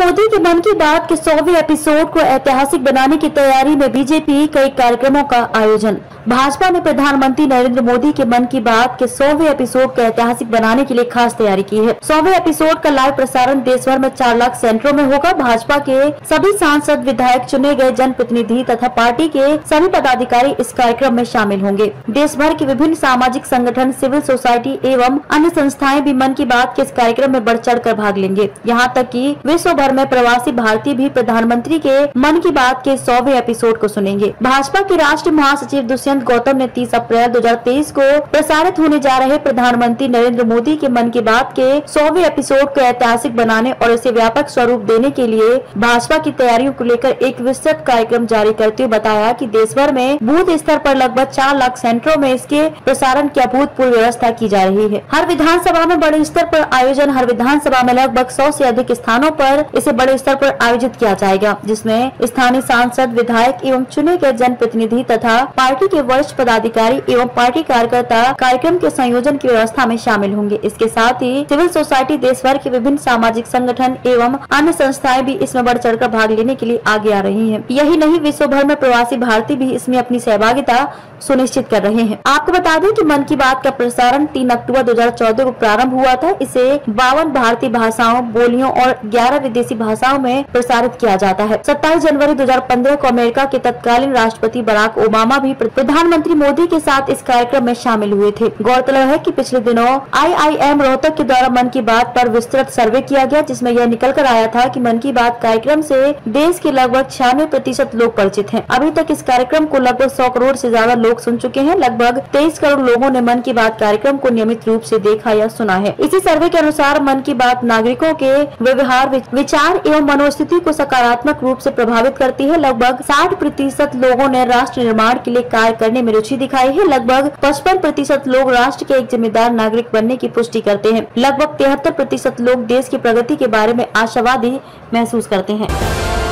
मोदी के मन की बात के 100वें एपिसोड को ऐतिहासिक बनाने की तैयारी में बीजेपी कई कार्यक्रमों का आयोजन। भाजपा ने प्रधानमंत्री नरेंद्र मोदी के मन की बात के 100वें एपिसोड को ऐतिहासिक बनाने के लिए खास तैयारी की है। 100वें एपिसोड का लाइव प्रसारण देश भर में 4 लाख सेंटरों में होगा। भाजपा के सभी सांसद, विधायक, चुने गए जनप्रतिनिधि तथा पार्टी के सभी पदाधिकारी इस कार्यक्रम में शामिल होंगे। देश भर के विभिन्न सामाजिक संगठन, सिविल सोसाइटी एवं अन्य संस्थाएं भी मन की बात के इस कार्यक्रम में बढ़ चढ़ कर भाग लेंगे। यहाँ तक कि विश्व भर में प्रवासी भारतीय भी प्रधानमंत्री के मन की बात के 100वें एपिसोड को सुनेंगे। भाजपा के राष्ट्रीय महासचिव दुष्यंत गौतम ने 30 अप्रैल 2023 को प्रसारित होने जा रहे प्रधानमंत्री नरेंद्र मोदी के मन की बात के 100वें एपिसोड को ऐतिहासिक बनाने और इसे व्यापक स्वरूप देने के लिए भाजपा की तैयारियों को लेकर एक विस्तृत कार्यक्रम जारी करते हुए बताया कि देश भर में बूथ स्तर पर लगभग 4 लाख सेंटरों में इसके प्रसारण की अभूतपूर्व व्यवस्था की जा रही है। हर विधानसभा में बड़े स्तर पर आयोजन, हर विधानसभा में लगभग 100 से अधिक स्थानों पर इसे बड़े स्तर पर आयोजित किया जाएगा, जिसमें स्थानीय सांसद, विधायक एवं चुने गए जनप्रतिनिधि तथा पार्टी के वरिष्ठ पदाधिकारी एवं पार्टी कार्यकर्ता कार्यक्रम के संयोजन की व्यवस्था में शामिल होंगे। इसके साथ ही सिविल सोसाइटी, देश भर के विभिन्न सामाजिक संगठन एवं अन्य संस्थाएं भी इसमें बढ़ चढ़कर भाग लेने के लिए आगे आ रही हैं। यही नहीं, विश्व भर में प्रवासी भारतीय भी इसमें अपनी सहभागिता सुनिश्चित कर रहे हैं। आपको बता दें कि मन की बात का प्रसारण 3 अक्टूबर 2014 को प्रारंभ हुआ था। इसे 52 भारतीय भाषाओं, बोलियों और 11 विदेशी भाषाओं में प्रसारित किया जाता है। 27 जनवरी 2015 को अमेरिका के तत्कालीन राष्ट्रपति बराक ओबामा भी प्रधानमंत्री मोदी के साथ इस कार्यक्रम में शामिल हुए थे। गौरतलब है कि पिछले दिनों IIM रोहतक के द्वारा मन की बात पर विस्तृत सर्वे किया गया, जिसमें यह निकल कर आया था कि मन की बात कार्यक्रम से देश के लगभग 96% लोग परिचित हैं। अभी तक इस कार्यक्रम को लगभग 100 करोड़ से ज्यादा लोग सुन चुके हैं। लगभग 23 करोड़ लोगों ने मन की बात कार्यक्रम को नियमित रूप से देखा या सुना है। इसी सर्वे के अनुसार मन की बात नागरिकों के व्यवहार, विचार एवं मनोस्थिति को सकारात्मक रूप से प्रभावित करती है। लगभग 60% लोगों ने राष्ट्र निर्माण के लिए कार्य करने में रुचि दिखाई है। लगभग 55% लोग राष्ट्र के एक जिम्मेदार नागरिक बनने की पुष्टि करते हैं। लगभग 73% लोग देश की प्रगति के बारे में आशावादी महसूस करते हैं।